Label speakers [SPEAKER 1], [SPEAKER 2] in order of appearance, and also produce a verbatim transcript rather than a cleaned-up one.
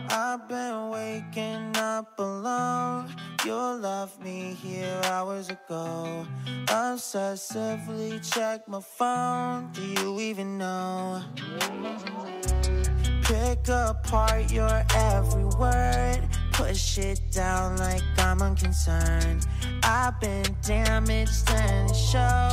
[SPEAKER 1] I've been waking up alone. You left me here hours ago. Obsessively check my phone. Do you even know? Pick apart your every word. Push it down like I'm unconcerned. I've been damaged and it shows.